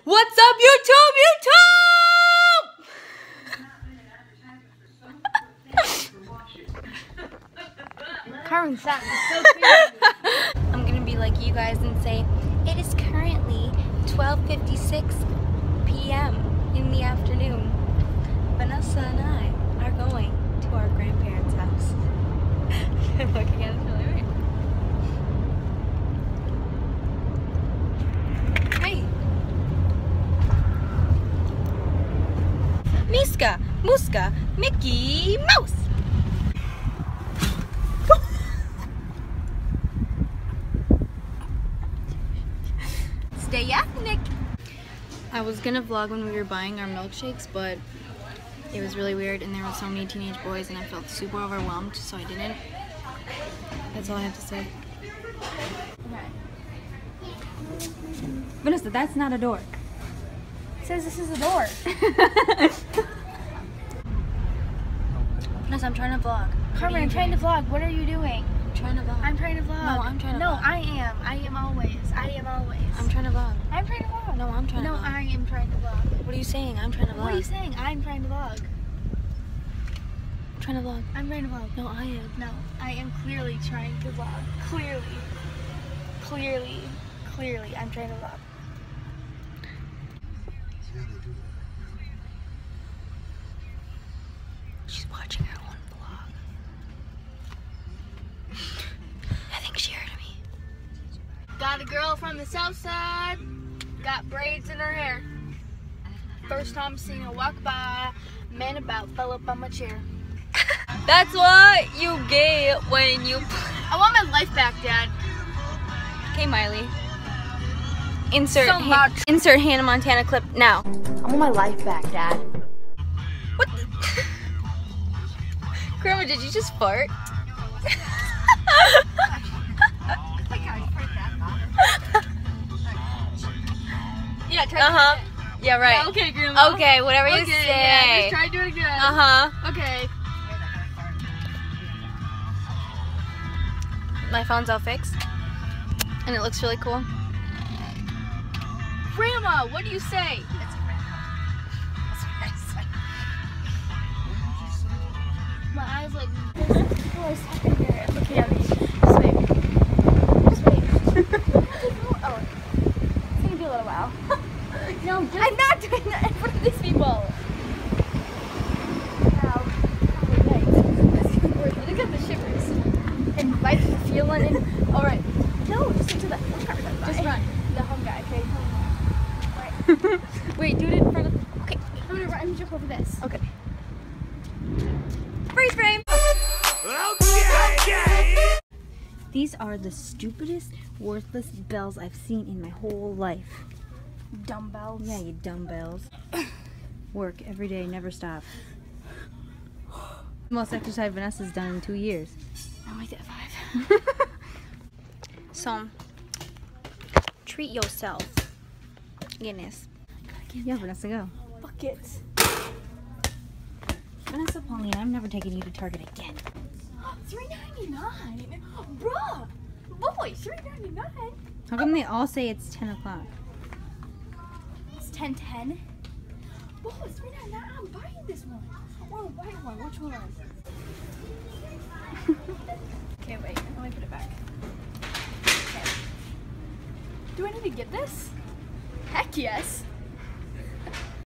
What's up, YouTube? Carmen sounds so cute. I'm gonna be like you guys and say it is currently 12:56 p.m. in the afternoon. Vanessa and I are going to our grandparents' house. I'm looking at it really weird. Hey, Miska, Muska, Mickey Mouse. Stay ethnic. I was gonna vlog when we were buying our milkshakes, but it was really weird and there were so many teenage boys and I felt super overwhelmed, so I didn't. That's all I have to say. Vanessa, that's not a door. It says this is a door. Vanessa, I'm trying to vlog. Carmen, I'm trying to vlog. What are you doing? I'm trying to vlog. I'm trying to vlog. No, I'm trying to vlog. No, I am. I am always. I am always. I'm trying to vlog. I'm trying to vlog. No, I'm trying to vlog. No, I am trying to vlog. What are you saying? I'm trying to vlog. What are you saying? I'm trying to vlog. I'm trying to vlog. I'm trying to vlog. No, I am. No, I am clearly trying to vlog. Clearly, I'm trying to vlog. She's watching her own vlog. I think she heard me. Got a girl from the south side. Got braids in her hair. First time seen her walk by. Man about fell up on my chair. That's what you get when you... I want my life back, Dad. Okay, Miley. Insert So much. insert Hannah Montana clip now. I want my life back, Dad. What the... Grandma, did you just fart? Yeah, try Uh-huh. Yeah, right. Yeah, okay, Grandma. Okay, whatever you Okay, say. yeah, just try to do it again. Uh-huh. Okay. My phone's all fixed. And it looks really cool. Grandma, what do you say? My eyes like this. Oh, I stuck in here. It's okay, Abby. Just wait. Just wait. Oh, it's gonna be a little while. No, I'm not doing that in front of these people. Now, look at the shivers. And like feeling it. All right. No, just into the car. Just run. The home guy, okay? Right. Wait, do it in front of... Okay. I'm gonna run and jump over this. Okay. Freeze frame! These are the stupidest, worthless bells I've seen in my whole life. Dumbbells. Yeah, you dumbbells. Work every day, never stop. Most exercise Vanessa's done in 2 years. I'm like that 5. So, treat yourself. Guinness. Yeah, Vanessa, go. Buckets. Vanessa Pauline, I'm never taking you to Target again. $3.99? Bruh! Boy, $3.99? How come they all say it's 10 o'clock? It's 10:10. Boy, it's $3.99. I'm buying this one. Or a white one. Which one? Okay, wait. Let me put it back. Okay. Do I need to get this? Heck yes.